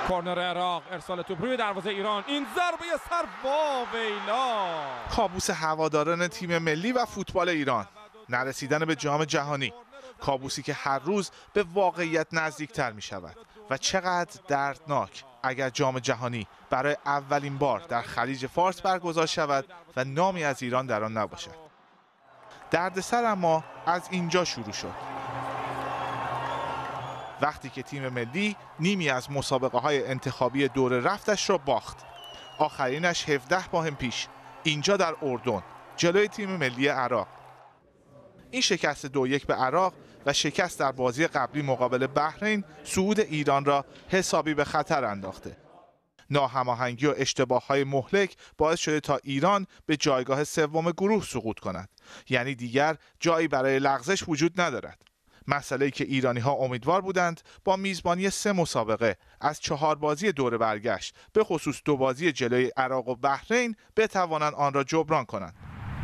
کورنر عراق، ارسال توپ روی دروازه ایران، این ضربه سر واویلا. کابوس هواداران تیم ملی و فوتبال ایران، نرسیدن به جام جهانی، کابوسی که هر روز به واقعیت نزدیکتر می شود و چقدر دردناک اگر جام جهانی برای اولین بار در خلیج فارس برگزار شود و نامی از ایران در آن نباشد. دردسر اما از اینجا شروع شد، وقتی که تیم ملی نیمی از مسابقه‌های انتخابی دور رفتش را باخت. آخرینش 17 ماه پیش اینجا در اردن جلوی تیم ملی عراق. این شکست 2-1 به عراق و شکست در بازی قبلی مقابل بحرین صعود ایران را حسابی به خطر انداخته. ناهماهنگی و اشتباه‌های مهلک باعث شده تا ایران به جایگاه سوم گروه سقوط کند. یعنی دیگر جایی برای لغزش وجود ندارد. مسئله‌ای که ایرانی‌ها امیدوار بودند با میزبانی 3 مسابقه از 4 بازی دور برگشت، به خصوص 2 بازی جلوی عراق و بحرین، بتوانند آن را جبران کنند.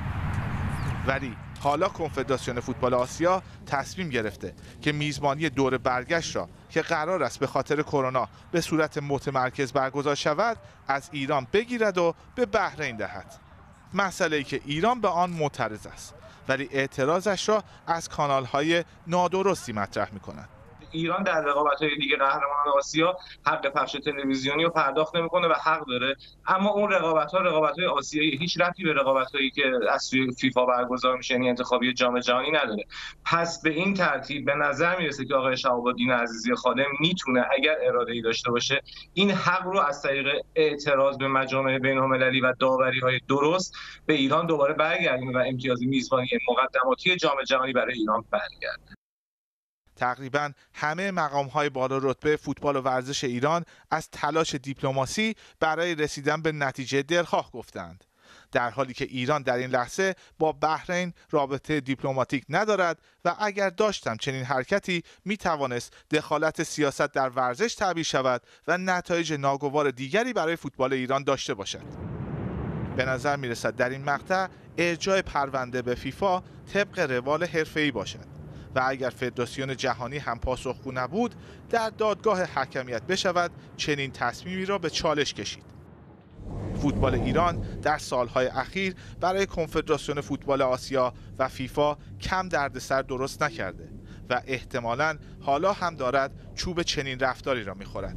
ولی حالا کنفدراسیون فوتبال آسیا تصمیم گرفته که میزبانی دور برگشت را که قرار است به خاطر کرونا به صورت متمرکز برگزار شود از ایران بگیرد و به بحرین دهد. مسئله‌ای که ایران به آن معترض است، ولی اعتراضش را از کانال‌های نادرستی مطرح می‌کند. ایران در رقابت‌های دیگه قهرمان آسیا حق پخش تلویزیونی رو پرداخت نمی‌کنه و حق داره، اما اون رقابت‌های آسیایی هیچ ربطی به رقابت‌هایی که از سوی فیفا برگزار میشه، یعنی انتخابی جام جهانی نداره. پس به این ترتیب به نظر میرسه که آقای شهاب الدین عزیزی خادم میتونه اگر اراده‌ای داشته باشه این حق رو از طریق اعتراض به مجامع بین‌المللی و داوری‌های درست به ایران دوباره برگردونه و امتیاز میزبانی مقدماتی جام جهانی برای ایران برگرده. تقریباً همه مقام‌های بالا رتبه فوتبال و ورزش ایران از تلاش دیپلماسی برای رسیدن به نتیجه دلخواه گفتند، در حالی که ایران در این لحظه با بحرین رابطه دیپلماتیک ندارد و اگر داشتم چنین حرکتی میتوانست دخالت سیاست در ورزش تعبیر شود و نتایج ناگوار دیگری برای فوتبال ایران داشته باشد. به نظر میرسد در این مقطع ارجاع پرونده به فیفا طبق روال حرفه‌ای باشد و اگر فدراسیون جهانی هم پاسخگو نبود در دادگاه حکمیت بشود چنین تصمیمی را به چالش کشید. فوتبال ایران در سالهای اخیر برای کنفدراسیون فوتبال آسیا و فیفا کم دردسر درست نکرده و احتمالاً حالا هم دارد چوب چنین رفتاری را می‌خورد.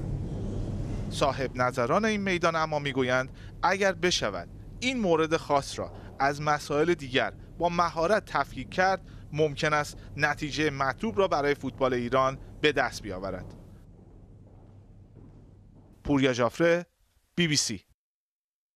صاحب نظران این میدان اما میگویند اگر بشود این مورد خاص را از مسائل دیگر با مهارت تفکیک کرد، ممکن است نتیجه مطلوب را برای فوتبال ایران به دست بیاورد. پوریا جعفری، BBC.